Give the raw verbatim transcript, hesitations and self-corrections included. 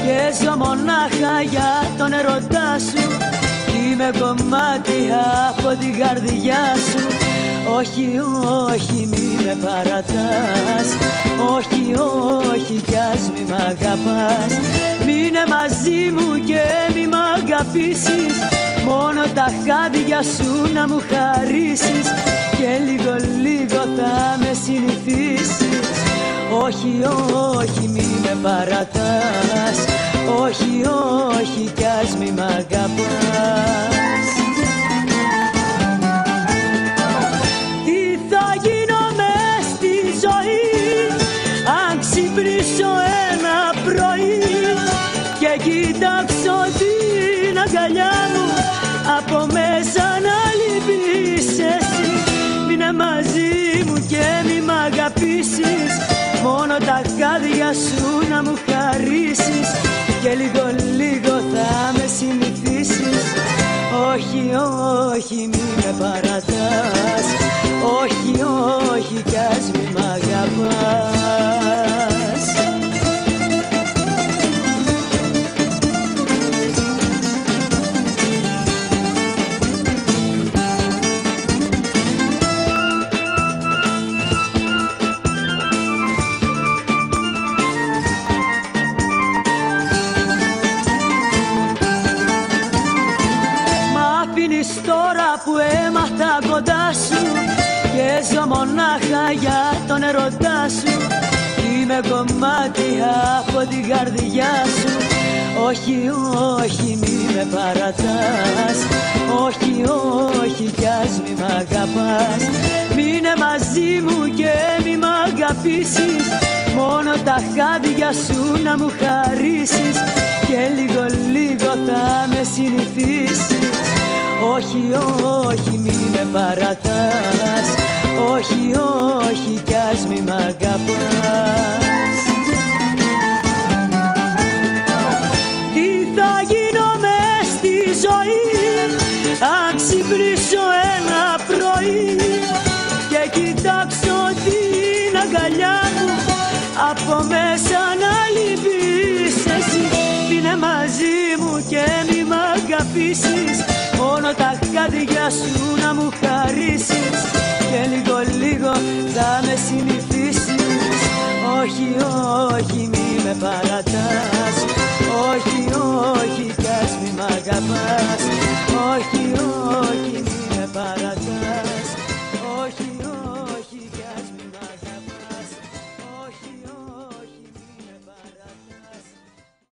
και ζω μονάχα για τον ερωτά σου. Είμαι κομμάτι από την καρδιά σου. Όχι, όχι, μη με παρατάς. Όχι, όχι, κι ας μη μ' αγαπάς. Μείνε μαζί μου και μη μ' αγαπήσεις. Μόνο τα χάδια σου να μου χαρίσεις και λίγο λίγο θα με συνηθίσεις. Όχι, όχι, μη με παρατάς. Όχι, όχι, κι ας μη μ' αγαπάς. Τι θα γίνω μες στη ζωή αν ξυπνήσω ένα πρωί και κοιτάξω την αγκαλιά μου από μέσα να λείπεις εσύ. Μείνε μαζί μου και μη μ' αγαπήσεις. Μόνο τα χάδια σου να μου χαρίσεις και λίγο λίγο θα με συνηθίσεις. Όχι, όχι, μη με παρατάς. Όχι, όχι, κι ας μη μ' αγαπάς. Τώρα που έμαθα κοντά σου και ζω μονάχα για τον ερωτά σου. Είμαι κομμάτι από την καρδιά σου. Όχι, όχι, μη με παρατάς. Όχι, όχι, κι ας μη μ' αγαπάς. Μείνε μαζί μου και μη μ' αγαπήσεις. Μόνο τα χάδια σου να μου χαρίσεις και λίγο λίγο θα με συνηθίσεις. Όχι, όχι, μη με παρατάς. Όχι, όχι, κι ας μη μ' αγαπάς. Τι θα γίνω μες στη ζωή αν ξυπνήσω ένα πρωί και κοιτάξω την αγκαλιά μου από μέσα να λείπεις εσύ. Μείνε μαζί μου και μη μ' αγαπήσεις. Μόνο τα χάδια σου να μου χαρίσεις και λίγο λίγο θα με συνηθίσεις. Όχι, όχι, μη με παρατάς. Όχι, όχι, κι ας μη μ' αγαπάς.